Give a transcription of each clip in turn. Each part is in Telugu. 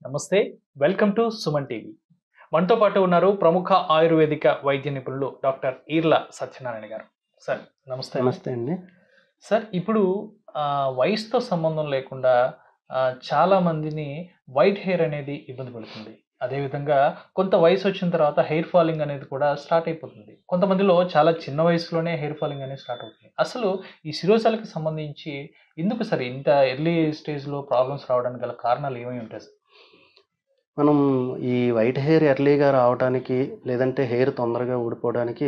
నమస్తే. Welcome to Suman TV. మనతో పాటు ఉన్నారు ప్రముఖ ఆయుర్వేదిక వైద్య నిపుణులు డాక్టర్ ఈర్ల సత్యనారాయణ గారు. సార్ నమస్తే. నమస్తే అండి. సార్ ఇప్పుడు వయసుతో సంబంధం లేకుండా చాలా మందిని వైట్ హెయిర్ అనేది ఇబ్బంది పడుతుంది. అదేవిధంగా కొంత వయసు వచ్చిన తర్వాత హెయిర్ ఫాలింగ్ అనేది కూడా స్టార్ట్ అయిపోతుంది. కొంతమందిలో చాలా చిన్న వయసులోనే హెయిర్ ఫాలింగ్ అనేది స్టార్ట్ అవుతుంది. అసలు ఈ శిరోజాలకు సంబంధించి ఎందుకు సార్ ఇంత ఎర్లీ స్టేజ్‌లో ప్రాబ్లమ్స్ రావడానికి గల కారణాలు ఏమై ఉంటాయి సార్? మనం ఈ వైట్ హెయిర్ ఎర్లీగా రావటానికి, లేదంటే హెయిర్ తొందరగా ఊడిపోవడానికి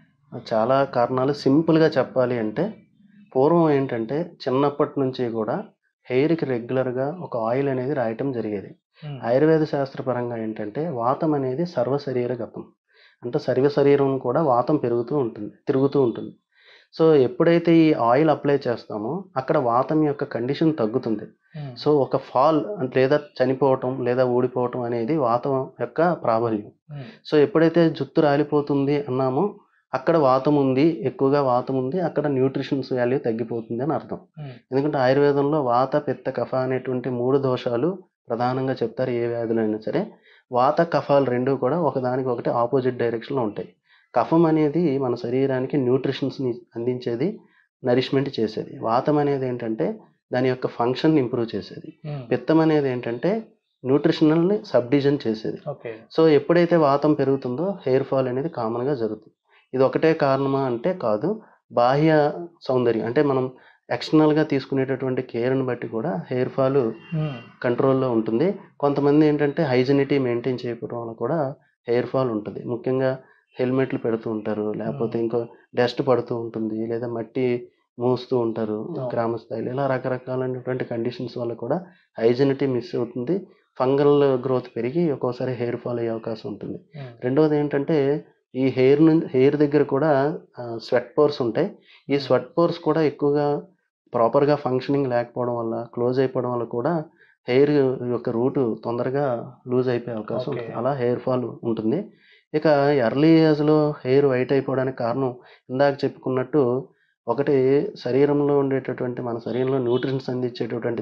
చాలా కారణాలు సింపుల్‌గా చెప్పాలి అంటే, పూర్వం ఏంటంటే చిన్నప్పటి నుంచి కూడా హెయిర్‌కి రెగ్యులర్‌గా ఒక ఆయిల్ అనేది రాయటం జరిగేది. ఆయుర్వేద శాస్త్రపరంగా ఏంటంటే వాతం అనేది సర్వశరీర గతం. అంటే శరీరం కూడా వాతం తిరుగుతూ ఉంటుంది. సో, ఎప్పుడైతే ఈ ఆయిల్ అప్లై చేస్తామో అక్కడ వాతం యొక్క కండిషన్ తగ్గుతుంది. సో, ఒక ఫాల్ లేదా చనిపోవటం లేదా ఊడిపోవటం అనేది వాతం యొక్క ప్రాబల్యం. సో, ఎప్పుడైతే జుట్టు రాలిపోతుంది అన్నామో అక్కడ వాతం ఉంది, ఎక్కువగా వాతం ఉంది, అక్కడ న్యూట్రిషన్స్ వాల్యూ తగ్గిపోతుంది అని అర్థం. ఎందుకంటే ఆయుర్వేదంలో వాత, పిత్త, కఫ అనేటువంటి 3 దోషాలు ప్రధానంగా చెప్తారు ఏ వ్యాధులు అయినా సరే. వాత, కఫాలు 2 కూడా ఒకదానికొకటి ఆపోజిట్ డైరెక్షన్‌లో ఉంటాయి. కఫం అనేది మన శరీరానికి న్యూట్రిషన్స్‌ని అందించేది, నరిష్మెంట్ చేసేది. వాతం అనేది ఏంటంటే దాని యొక్క ఫంక్షన్‌ని ఇంప్రూవ్ చేసేది. పిత్తం అనేది ఏంటంటే న్యూట్రిషనల్‌ని సబ్‌డివిజన్ చేసేది. సో, ఎప్పుడైతే వాతం పెరుగుతుందో హెయిర్ ఫాల్ అనేది కామన్‌గా జరుగుతుంది. ఇది ఒకటే కారణమా అంటే కాదు. బాహ్య సౌందర్యం అంటే మనం ఎక్స్టర్నల్‌గా తీసుకునేటటువంటి కేర్‌ని బట్టి కూడా హెయిర్ ఫాల్ కంట్రోల్‌లో ఉంటుంది. కొంతమంది ఏంటంటే హైజినిటీ మెయింటైన్ చేయకపోవడం వల్ల కూడా హెయిర్ ఫాల్ ఉంటుంది. ముఖ్యంగా హెల్మెట్లు పెడుతూ ఉంటారు, లేకపోతే ఇంకో డస్ట్ పడుతూ ఉంటుంది, లేదా మట్టి మూస్తూ ఉంటారు గ్రామ స్థాయిలో. ఇలా రకరకాలైనటువంటి కండిషన్స్ వల్ల కూడా హైజినిటీ మిస్ అవుతుంది. ఫంగల్ గ్రోత్ పెరిగి ఒక్కోసారి హెయిర్ ఫాల్ అయ్యే అవకాశం ఉంటుంది. రెండవది ఏంటంటే ఈ హెయిర్ దగ్గర కూడా స్వెట్ పోర్స్ ఉంటాయి. ఈ స్వెట్ పోర్స్ కూడా ఎక్కువగా ప్రాపర్‌గా ఫంక్షనింగ్ లేకపోవడం వల్ల, క్లోజ్ అయిపోవడం వల్ల కూడా హెయిర్ యొక్క రూట్ తొందరగా లూజ్ అయిపోయే అవకాశం ఉంటుంది. అలా హెయిర్ ఫాల్ ఉంటుంది. ఇక ఎర్లీ ఏజ్‌లో హెయిర్ వైట్ అయిపోవడానికి కారణం ఇందాక చెప్పుకున్నట్టు ఒకటి శరీరంలో ఉండేటటువంటి మన శరీరంలో న్యూట్రిషన్స్ అందించేటటువంటి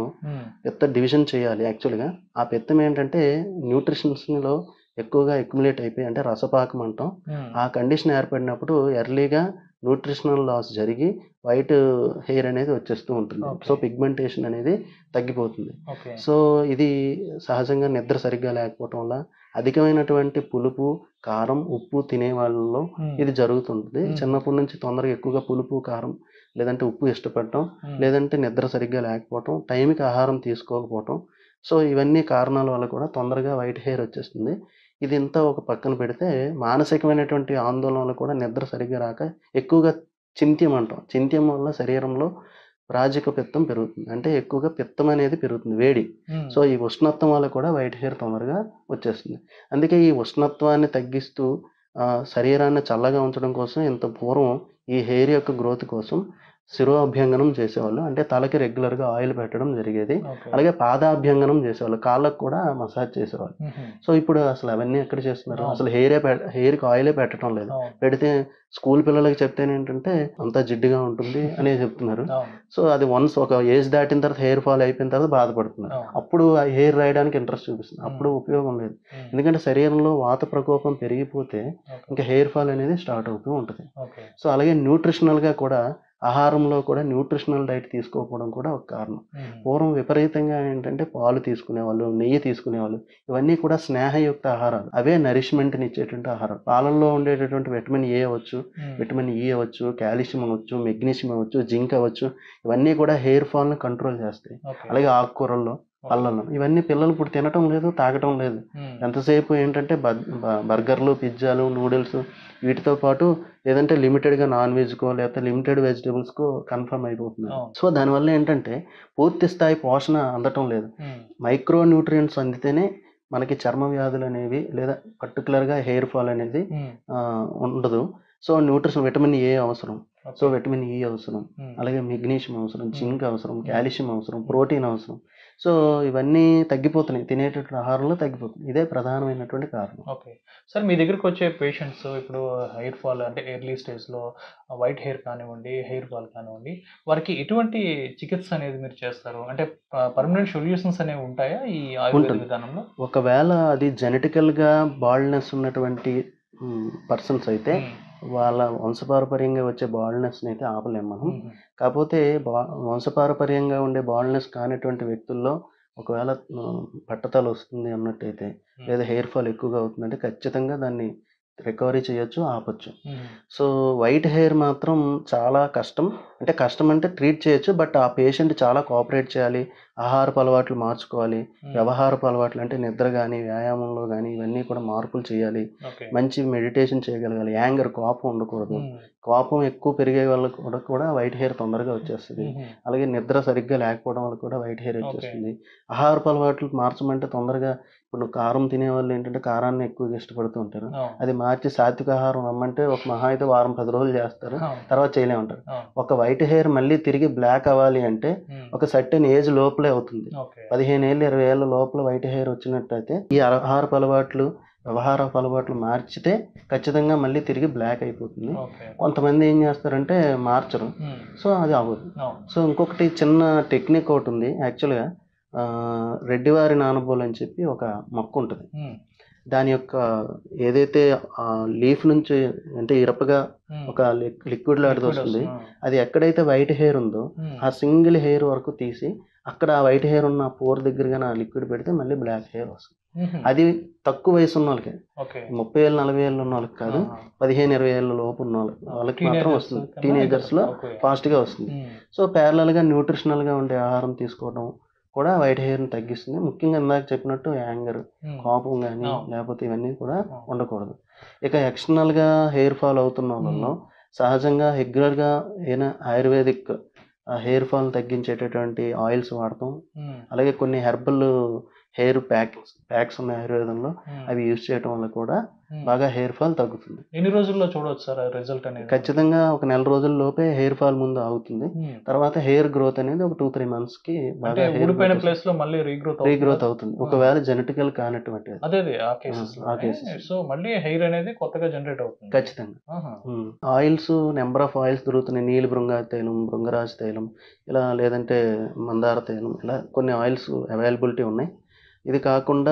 పిత్త డివిజన్ చేయాలి యాక్చువల్‌గా. ఆ పిత్తం ఏంటంటే న్యూట్రిషన్స్‌లో ఎక్కువగా అక్యుములేట్ అయిపోయి అంటే రసపాకం అంటాం. ఆ కండిషన్ ఏర్పడినప్పుడు ఎర్లీగా న్యూట్రిషనల్ లాస్ జరిగి వైట్ హెయిర్ అనేది వచ్చేస్తూ ఉంటుంది. సో, పిగ్మెంటేషన్ అనేది తగ్గిపోతుంది. సో, ఇది సహజంగా నిద్ర సరిగ్గా లేకపోవటం వల్ల, అధికమైనటువంటి పులుపు, కారం, ఉప్పు తినే వాళ్ళలో ఇది జరుగుతుంటుంది. చిన్నప్పటి నుంచి తొందరగా ఎక్కువగా పులుపు, కారం లేదంటే ఉప్పు ఇష్టపడటం, లేదంటే నిద్ర సరిగ్గా లేకపోవటం, టైంకి ఆహారం తీసుకోకపోవటం. సో, ఇవన్నీ కారణాల వల్ల కూడా తొందరగా వైట్ హెయిర్ వచ్చేస్తుంది. ఇదంతా ఒక పక్కన పెడితే మానసికమైనటువంటి ఆందోళన వల్ల కూడా నిద్ర సరిగ్గా రాక ఎక్కువగా చింత్యం అంటాం. చింత్యం వల్ల శరీరంలో రాజిక పిత్తం పెరుగుతుంది. అంటే ఎక్కువగా పిత్తం అనేది పెరుగుతుంది, వేడి. సో, ఈ ఉష్ణత్వం వల్ల కూడా వైట్ హెయిర్ తొందరగా వచ్చేస్తుంది. అందుకే ఈ ఉష్ణత్వాన్ని తగ్గిస్తూ శరీరాన్ని చల్లగా ఉంచడం కోసం ఇంత పూర్వం ఈ హెయిర్ యొక్క గ్రోత్ కోసం శిరోఅభ్యంగనం చేసేవాళ్ళు. అంటే తలకి రెగ్యులర్‌గా ఆయిల్ పెట్టడం జరిగేది. అలాగే పాదాభ్యంగనం చేసేవాళ్ళు. కాళ్ళకు కూడా మసాజ్ చేసేవాళ్ళు. సో, ఇప్పుడు అసలు అవన్నీ ఎక్కడ చేస్తున్నారు? అసలు హెయిర్‌కి ఆయిలే పెట్టడం లేదు. పెడితే స్కూల్ పిల్లలకి చెప్తేనేంటంటే అంతా జిడ్డుగా ఉంటుంది అనే చెప్తున్నారు. సో, అది వన్స్ ఒక ఏజ్ దాటిన తర్వాత హెయిర్ ఫాల్ అయిపోయిన తర్వాత బాధపడుతున్నారు. అప్పుడు ఆ హెయిర్ రాయడానికి ఇంట్రెస్ట్ చూపిస్తుంది. అప్పుడు ఉపయోగం లేదు. ఎందుకంటే శరీరంలో వాత ప్రకోపం పెరిగిపోతే ఇంకా హెయిర్ ఫాల్ అనేది స్టార్ట్ అవుతూ ఉంటుంది. సో, అలాగే న్యూట్రిషనల్‌గా కూడా ఆహారంలో కూడా న్యూట్రిషనల్ డైట్ తీసుకోకపోవడం కూడా ఒక కారణం. పూర్వం విపరీతంగా ఏంటంటే పాలు తీసుకునేవాళ్ళు, నెయ్యి తీసుకునేవాళ్ళు. ఇవన్నీ కూడా స్నేహయుక్త ఆహారాలు. అవే నరిష్మెంట్‌ని ఇచ్చేటువంటి ఆహారం. పాలల్లో ఉండేటటువంటి విటమిన్ ఏ అవ్వచ్చు, విటమిన్ ఈ అవ్వచ్చు, కాల్షియం అవ్వచ్చు, మెగ్నీషియం అవ్వచ్చు, జింక్ అవ్వచ్చు, ఇవన్నీ కూడా హెయిర్ ఫాల్‌ని కంట్రోల్ చేస్తాయి. అలాగే ఆకుకూరల్లో, పళ్ళల్లో ఇవన్నీ పిల్లలు ఇప్పుడు తినటం లేదు, తాగటం లేదు. ఎంతసేపు ఏంటంటే బర్గర్లు, పిజ్జాలు, నూడిల్స్ వీటితో పాటు లేదంటే లిమిటెడ్‌గా నాన్ వెజ్‌కో లేకపోతే లిమిటెడ్ వెజిటబుల్స్‌కో కన్ఫర్మ్ అయిపోతున్నారు. సో, దానివల్ల ఏంటంటే పూర్తి స్థాయి పోషణ అందటం లేదు. మైక్రో న్యూట్రియంట్స్ అందితేనే మనకి చర్మ వ్యాధులు అనేవి లేదా పర్టికులర్‌గా హెయిర్ ఫాల్ అనేది ఉండదు. సో, విటమిన్ ఏ అవసరం. సో, విటమిన్ ఈ అవసరం. అలాగే మెగ్నీషియం అవసరం, జింక్ అవసరం, కాల్షియం అవసరం, ప్రోటీన్ అవసరం. సో ఇవన్నీ తగ్గిపోతున్నాయి, తినేటటువంటి ఆహారంలో తగ్గిపోతుంది. ఇదే ప్రధానమైనటువంటి కారణం. ఓకే. సార్ మీ దగ్గరికి వచ్చే పేషెంట్స్ ఇప్పుడు హెయిర్ ఫాల్ అంటే ఎర్లీ స్టేజ్‌లో వైట్ హెయిర్ కానివ్వండి, హెయిర్ ఫాల్ కానివ్వండి, వారికి ఎటువంటి చికిత్స అనేది మీరు చేస్తారు? అంటే పర్మనెంట్ సొల్యూషన్స్ అనేవి ఉంటాయా ఈ ఆయుర్వేద ఉంటుంది. విధానంలో? ఒకవేళ అది జెనెటికల్‌గా బాల్డ్‌నెస్ ఉన్నటువంటి పర్సన్స్ అయితే హ్మ్. వాళ్ళ వంశపారపర్యంగా వచ్చే బాల్డ్‌నెస్‌ని అయితే ఆపలేము మనం. హుహు. కాపోతే వంశపారపర్యంగా ఉండే బాల్డ్‌నెస్ కానటువంటి వ్యక్తుల్లో ఒకవేళ బట్టతల వస్తుంది అన్నట్టయితే, హ్మ్. లేదా హెయిర్ ఫాల్ ఎక్కువగా అవుతుందంటే ఖచ్చితంగా దాన్ని రికవరీ చేయొచ్చు, ఆపొచ్చు. హ్మ్. సో వైట్ హెయిర్ మాత్రం చాలా కష్టం. అంటే కష్టం అంటే ట్రీట్ చేయొచ్చు. బట్ ఆ పేషెంట్ చాలా కోఆపరేట్ చేయాలి. ఆహారపు అలవాట్లు మార్చుకోవాలి. హ్మ్. వ్యవహారపు అలవాట్లు అంటే నిద్ర గానీ, వ్యాయామంలో గానీ ఇవన్నీ కూడా మార్పులు చేయాలి. ఓకే. మంచి మెడిటేషన్ చేయగలగాలి. యాంగర్ కోపం ఉండకూడదు. హ్మ్. కోపం ఎక్కువ పెరిగే వాళ్ళకి కూడా వైట్ హెయిర్ తొందరగా వచ్చేస్తది. హుహు. అలాగే నిద్ర సరిగ్గా లేకపోవడం వల్ల కూడా వైట్ హెయిర్ ఓకే. వచ్చేస్తుంది. ఆహారపు అలవాట్లు మార్చమంటే తొందరగా ఇప్పుడు కారం తినేవాళ్ళు ఏంటంటే కారాన్ని ఎక్కువగా ఇష్టపడుతూ ఉంటారు. అవును. అది మార్చి సాత్విక ఆహారం రమ్మంటే ఒక మహా అయితే వారం 10 రోజులు చేస్తారు. అవును. తర్వాత చేయలేమంటారు. అవును. ఒక వైట్ హెయిర్ మళ్ళీ తిరిగి బ్లాక్ అవ్వాలి అంటే హ్మ్. ఒక సర్టెన్ ఏజ్ లోపలే అవుతుంది. ఓకే. 15 ఏళ్ళు 20 ఏళ్ళ లోపల వైట్ హెయిర్ వచ్చినట్టయితే ఈ ఆహారపు అలవాట్లు, వ్యవహారపు అలవాట్లు మార్చితే ఖచ్చితంగా మళ్ళీ తిరిగి బ్లాక్ అయిపోతుంది. ఓకే. కొంతమంది ఏం చేస్తారంటే మార్చరు. హ్మ్. సో అది అవ్వదు. అవును. సో ఇంకొకటి చిన్న టెక్నిక్ ఒకటుంది. యాక్చువల్‌గా రెడ్డివారి నానబోలు అని చెప్పి ఒక మొక్క ఉంటది. హ్మ్. దాని యొక్క ఏదైతే లీఫ్ నుంచి అంటే ఇరపగా హ్మ్. ఒక లిక్విడ్ లాంటిది లిక్విడ్ వస్తుంది. వస్తుంది. అది ఎక్కడైతే వైట్ హెయిర్ ఉందో హ్మ్. ఆ సింగిల్ హెయిర్ వరకు తీసి అక్కడ ఆ వైట్ హెయిర్ ఉన్న పోర్ దగ్గరగా ఆ లిక్విడ్ పెడితే మళ్ళీ బ్లాక్ హెయిర్ వస్తుంది. హుహు. అది తక్కువ వయసు ఉన్న వాళ్ళకి, ఓకే. 30 ఏళ్ళు 40 ఏళ్ళు ఉన్న వాళ్ళకి కాదు, ఆహా! 15 20 ఏళ్ళ లోపు ఉన్న వాళ్ళకి మాత్రం టీనేజర్స్ వస్తుంది. కన్నా టీనేజర్స్లో ఓకే. ఫాస్ట్గా వస్తుంది. హ్మ్. సో ప్యారలల్గా న్యూట్రిషనల్గా ఉండే ఆహారం తీసుకోవడం కూడా వైట్ హెయిర్ని తగ్గిస్తుంది. ముఖ్యంగా ఇందాక చెప్పినట్టు యాంగర్, హ్మ్. కోపం కానీ అవును. లేకపోతే ఇవన్నీ కూడా అవును. ఉండకూడదు. ఇక ఎక్స్టర్నల్గా హెయిర్ ఫాల్ అవుతున్న వాళ్ళలో హ్మ్. సహజంగా రెగ్యులర్గా ఏదైనా ఆయుర్వేదిక్ హెయిర్ ఫాల్ తగ్గించేటటువంటి ఆయిల్స్ వాడతాం. హ్మ్. అలాగే కొన్ని హెర్బల్ హెయిర్ ప్యాక్స్ ఉన్నాయి ఆయుర్వేదంలో. హ్మ్. అవి యూజ్ చేయడం వల్ల కూడా హ్మ్. బాగా హెయిర్ ఫాల్ తగ్గుతుంది. ఎన్ని రోజుల్లో చూడొచ్చు సార్ ఆ రిజల్ట్ అనేది మనకి? ఖచ్చితంగా ఒక నెల రోజుల లోపే హెయిర్ ఫాల్ ముందు ఆగుతుంది. హ్మ్. తర్వాత హెయిర్ గ్రోత్ అనేది ఒక 2, 3 మంత్స్‌కి అంటే బాగా హెయిర్ ఊడిపోయిన గ్రోత్ ప్లేస్‌లో మళ్ళీ రీగ్రోత్ రీగ్రోత్ అవుతుందా? అవుతుంది. ఆ! ఒకవేళ జెనెటికల్ కానటువంటిది. అదే ఆ ఆ కేసెస్‌లోనే. కేసెస్ సో, మళ్ళీ హెయిర్ అనేది కొత్తగా జనరేట్ అవుతుంది. ఖచ్చితంగా. ఆహా! ఆయిల్స్ నంబర్ ఆఫ్ ఆయిల్స్ దొరుకుతున్నాయి. నీలి భృంగా తైలం, భృంగరాజ తైలం ఇలా లేదంటే మందార తైలం ఇలా కొన్ని ఆయిల్స్ అవైలబిలిటీ ఉన్నాయి. ఇది కాకుండా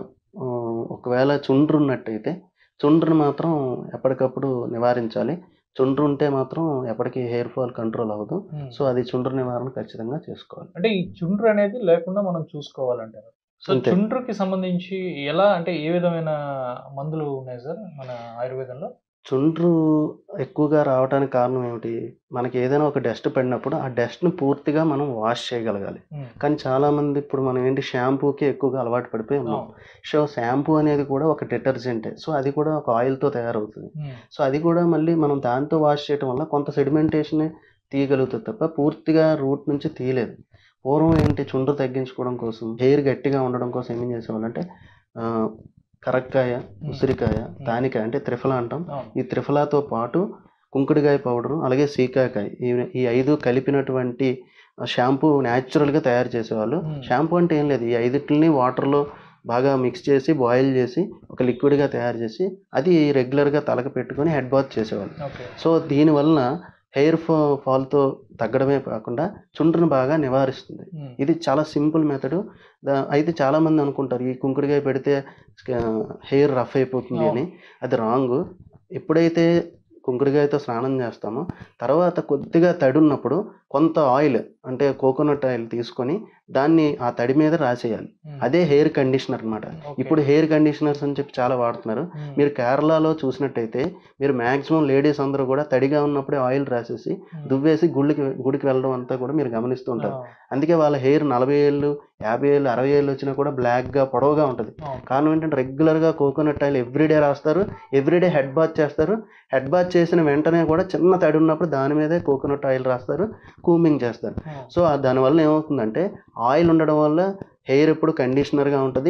ఒకవేళ చుండ్రు ఉన్నట్టయితే చుండ్రుని మాత్రం ఎప్పటికప్పుడు నివారించాలి. చుండ్రు ఉంటే మాత్రం ఎప్పటికీ హెయిర్ ఫాల్ కంట్రోల్ అవ్వదు. హ్మ్. సో అది చుండ్రు నివారణ ఖచ్చితంగా చేసుకోవాలి. అంటే ఈ చుండ్రు అనేది లేకుండా మనం చూసుకోవాలంటారు. సో, అంతే. చుండ్రుకి సంబంధించి ఎలా అంటే ఏ విధమైన మందులు ఉన్నాయి సార్ మన ఆయుర్వేదంలో? చుండ్రు ఎక్కువగా రావటానికి కారణం ఏమిటి? మనకి ఏదైనా ఒక డస్ట్ పడినప్పుడు ఆ డస్ట్‌ని పూర్తిగా మనం వాష్ చేయగలగాలి. హ్మ్. కానీ చాలామంది ఇప్పుడు మనం ఏంటి షాంపూకి ఎక్కువగా అలవాటు పడిపోయి ఉన్నాం. అవును. సో షాంపూ అనేది కూడా ఒక డిటర్జెంటే. సో అది కూడా ఒక ఆయిల్‌తో తయారవుతుంది. హ్మ్. సో అది కూడా మళ్ళీ మనం దాంతో వాష్ చేయటం వల్ల కొంత సెడిమెంటేషనే తీయగలుగుతది తప్ప పూర్తిగా రూట్ నుంచి తీయలేదు. పూర్వం ఏంటి చుండ్రు తగ్గించుకోవడం కోసం, హెయిర్ గట్టిగా ఉండడం కోసం ఏం చేసేవాళ్ళంటే ఆహ్, కరక్కాయ, హ్మ్. ఉసిరికాయ, హ్మ్. తానికాయ అంటే త్రిఫల అంటాం. అవును. ఈ త్రిఫలాతో పాటు కుంకుడుకాయ పౌడరు, అలాగే సీకాకాయ ఈ 5 కలిపినటువంటి షాంపూ న్యాచురల్‌గా తయారు చేసేవాళ్ళు. హ్మ్. షాంపూ అంటే ఏం లేదు. ఈ 5 వాటర్‌లో బాగా మిక్స్ చేసి, బాయిల్ చేసి, ఒక లిక్విడ్‌గా తయారు చేసి, అది రెగ్యులర్‌గా తలకు పెట్టుకొని హెడ్ బాత్ చేసేవాళ్ళు. ఓకే. సో, దీనివలన హెయిర్ ఫాల్‌తో తగ్గడమే కాకుండా చుండ్రుని బాగా నివారిస్తుంది. హ్మ్. ఇది చాలా సింపుల్ మెథడు. అయితే చాలామంది అనుకుంటారు ఈ కుంకుడుకాయ పెడితే హెయిర్ రఫ్ అయిపోతుంది అని. అవును. అది రాంగు. ఎప్పుడైతే కుంకుడుకాయతో స్నానం చేస్తామో, తర్వాత కొద్దిగా తడున్నప్పుడు కొంత ఆయిల్ అంటే కోకోనట్ ఆయిల్ తీసుకొని దాన్ని ఆ తడి మీద రాసేయాలి. హ్మ్. అదే హెయిర్ కండిషనర్ అనమాట. ఓకే. ఇప్పుడు హెయిర్ కండిషనర్స్ అని చెప్పి చాలా వాడుతున్నారు. హ్మ్. మీరు కేరళలో చూసినట్టయితే మీరు మాక్సిమం లేడీస్ అందరూ కూడా తడిగా ఉన్నప్పుడే ఆయిల్ రాసేసి హ్మ్. దువ్వేసి గుడికి వెళ్ళడం అంతా కూడా మీరు గమనిస్తూ ఉంటారు. ఆ! అందుకే వాళ్ళ హెయిర్ 40 ఏళ్ళు, 50 ఏళ్ళు, 60 ఏళ్ళు వచ్చినా కూడా బ్లాక్‌గా పొడవుగా ఉంటది. అవును. కారణం ఏంటంటే రెగ్యులర్‌గా కోకోనట్ ఆయిల్ ఎవ్రీడే రాస్తారు. ఎవ్రీడే హెడ్ బాత్ చేస్తారు. హెడ్ బాత్ చేసిన వెంటనే కూడా చిన్న తడి ఉన్నప్పుడు దాని మీదే కోకోనట్ ఆయిల్ రాస్తారు. కూంబింగ్ చేస్తారు. అవును. సో, దానివల్ల ఏమవుతుందంటే ఆయిల్ ఉండడం వల్ల హెయిర్ ఎప్పుడు కండిషనర్‌గా ఉంటది.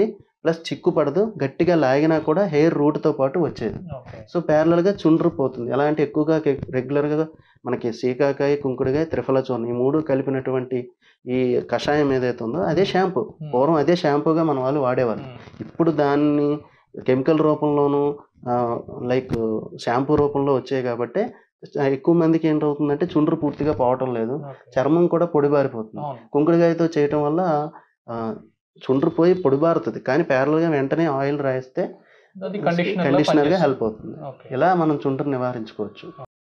ప్లస్ చిక్కు పడదు, గట్టిగా లాగినా కూడా హెయిర్ రూట్తో పాటు వచ్చేది. ఓకే. సో ప్యారలల్గా చుండ్రు పోతుంది. ఎలా అంటే ఎక్కువగా రెగ్యులర్గా మనకి సీకాకాయ, కుంకుడుకాయ, త్రిఫల చూర్ణం ఈ 3 కలిపినటువంటి ఈ కషాయం ఏదైతే ఉందో అదే షాంపూ. పూర్వం అదే షాంపూగా మన వాళ్ళు వాడేవారు. ఇప్పుడు దాన్ని కెమికల్ రూపంలోనూ లైక్ షాంపూ రూపంలో వచ్చాయి కాబట్టి ఎక్కువ మందికి ఏంటవుతుందంటే చుండ్రు పూర్తిగా పోవటం లేదు, ఓకే. చర్మం కూడా పొడిబారిపోతుంది. అవును. కుంకుడుకాయతో చేయటం వల్ల చుండ్రు పోయి పొడిబారుతుంది, కానీ ప్యారల్గా వెంటనే ఆయిల్ రాయిస్తే అది కండిషనర్గా హెల్ప్ అవుతుంది. ఓకే. ఇలా మనం చుండ్రు నివారించుకోవచ్చు.